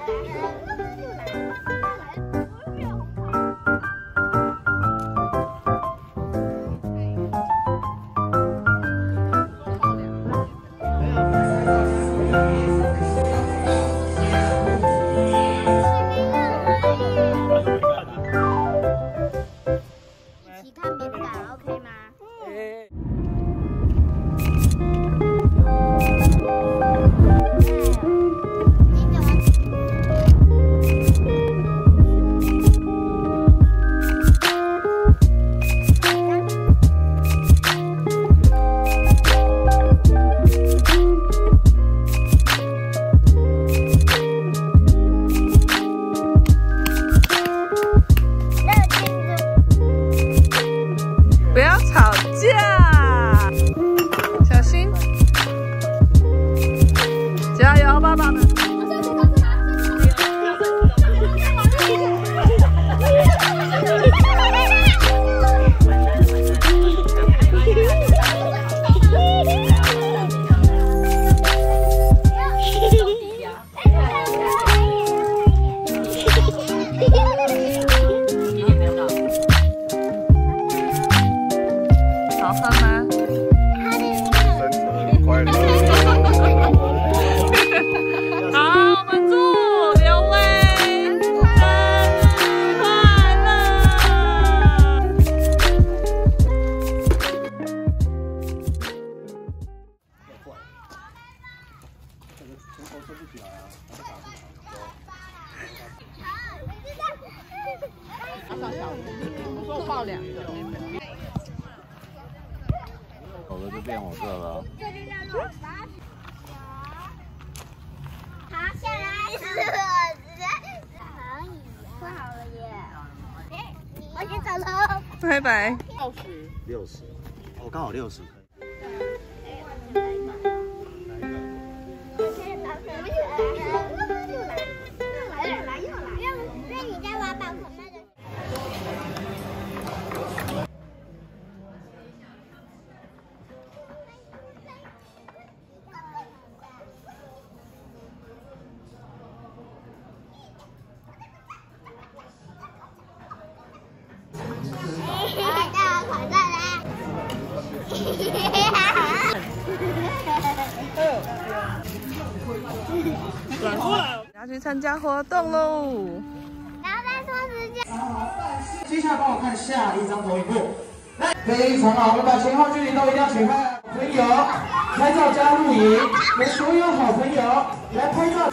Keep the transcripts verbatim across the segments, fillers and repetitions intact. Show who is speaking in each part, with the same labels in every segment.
Speaker 1: 不要吵架，小心！加油，爸爸们！好喝吗？好，我们祝刘威生日快乐！我说抱两个。
Speaker 2: 走了就变我这了。
Speaker 3: 爬下来，是我直接可以，说好了耶。我先走了，
Speaker 1: 拜拜。
Speaker 4: 六十，六十，我刚好六十。
Speaker 1: 转过来，要去参加活动喽！
Speaker 3: 然后再说时间。
Speaker 5: 接下来帮我看下一张投影幕，来，非常好，我们把前后距离都一定要取拍。朋友，拍照加录影，给所有好朋友来拍照。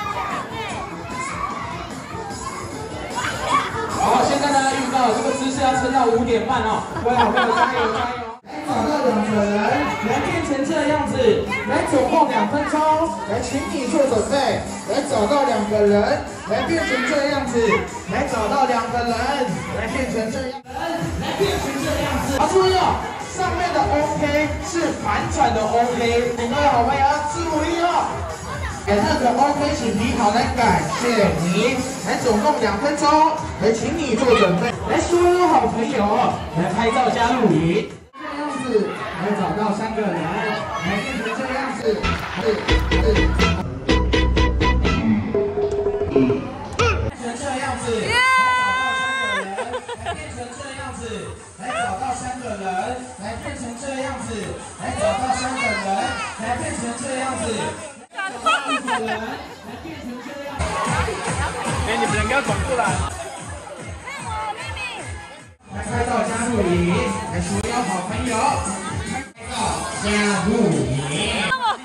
Speaker 5: 好，现在呢，预告这个姿势要撑到五点半哦，各位好朋友加油加油！来找到两个人，来变成这样子，来总共两分钟，来请你做准备，来找到两个人，来变成这样子，来找到两个人，来变成这样，人来变成这样子。好，注意哦，上面的 OK 是反转的 OK， 各位好朋友要注意哦。哎，那个 OK， 请提好，来感谢你，来总共两分钟，来请你做准备，来所有好朋友来拍照加录影，这样子来找到三个人，来变成这样子，是是，变成这样子，来变成这样子，来找到三个人，来变成这样子，来找到三个人，来变成这样子。一个人来变成这样。哎，你们两个要转过来。来拍照加录影，来所有好朋友，拍照加录影。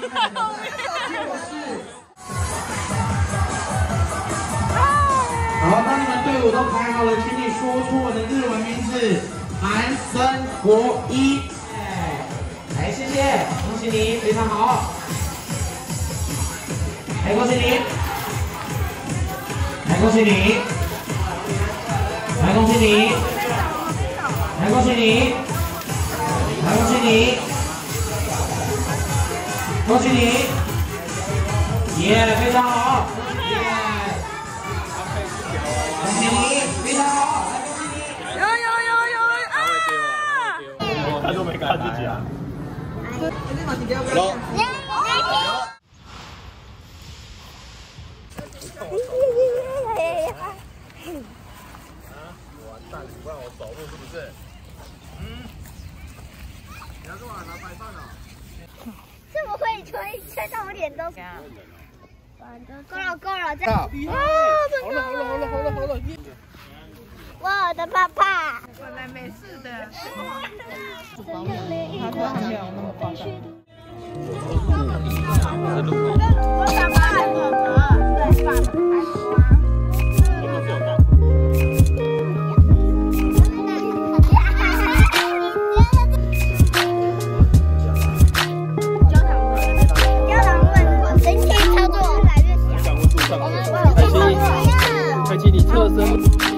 Speaker 5: 好，当你们队伍都排好了，请你说出我的日文名字，韩森国一。来，谢谢，恭喜你，非常好。来，恭喜你！来，恭喜你！来，恭喜你！来，恭喜你！来，恭喜你！恭喜你！耶，非常好！耶！恭喜你，非常好！来，恭喜你！
Speaker 1: 有有有有啊！
Speaker 2: 他都没看自己啊。
Speaker 3: 来，来，
Speaker 2: 完蛋，你不让我走路是不是？嗯。你要干嘛？拿白饭啊？
Speaker 3: 这么会吹，吹到我脸都。够了够了，这样。
Speaker 2: 好了好了好了好了好了。
Speaker 3: 我的爸爸。
Speaker 1: 本来没事的。
Speaker 5: 他说还没有那么夸张。
Speaker 1: 我想买哥哥，对，爸爸还说啊。焦糖味，
Speaker 3: 焦糖味，神奇操作越来越小。我们我们操作。
Speaker 6: 开启你侧身。